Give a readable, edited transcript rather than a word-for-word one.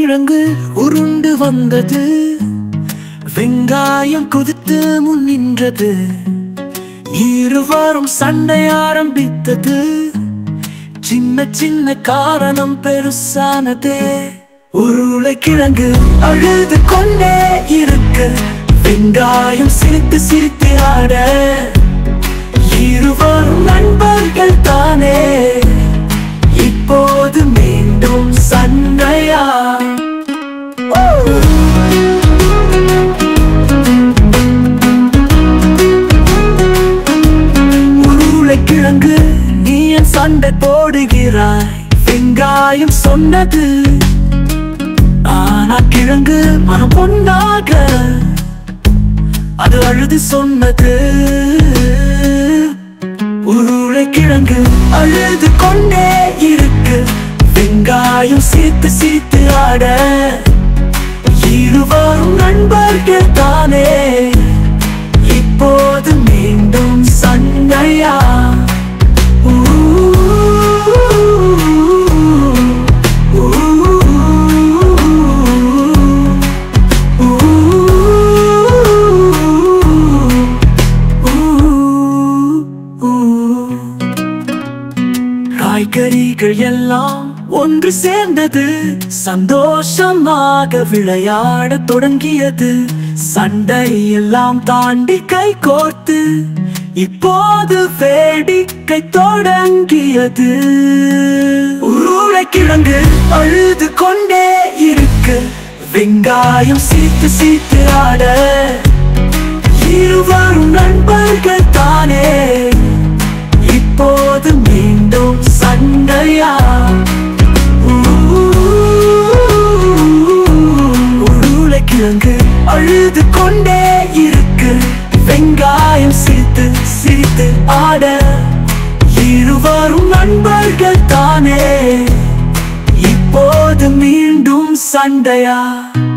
உருளைக்கிழங்கு உருண்டு வந்தது, வெங்காயம் குதித்து முன் நின்றது. இருவரும் சண்டை ஆரம்பித்தது, சின்ன சின்ன காரணம் பெருசானதே. உருளைக்கிழங்கு அழுது கொண்டே இருக்கு, வெங்காயம் சிரித்து சிரித்து ஆட. இருவரும் நண்பர்கள் தானே, இப்போது மீண்டும் சண்டையா? உருளைக்கிழங்கு நீ என் சண்டை போடுகிறாய், வெங்காயம் சொன்னது. ஆனா கிழங்கு மனம் பொன்னாக அது அழுது சொன்னது. உருளைக்கிழங்கு அழுது கொண்டே இருக்கு, வெங்காயம் சிரித்து சிரித்து ஆட. இருவரும் நண்பர்கள் தானே, இப்போது மீண்டும் சண்டையா? காய்கறிகள் எல்லாம் ஒன்று சேர்ந்தது, சந்தோஷமாக விளையாட தொடங்கியது. சண்டை எல்லாம் தாண்டி கை கோர்த்து இப்போது வேடிக்கை தொடங்கியது. உருளைக்கிழங்கு அழுது கொண்டே இருக்கு, வெங்காயம் சிரித்து சிரித்து ஆட. இருவரும் நண்பர்கள் தானே, இப்போது மீண்டும் சண்டையா? உருளைக்கிழங்கு அழுது கொண்டே இருக்கு, வெங்காயம் சிரித்து சிரித்து ஆட. இருவரும் நண்பர்கள் தானே, இப்போது மீண்டும் சண்டையா?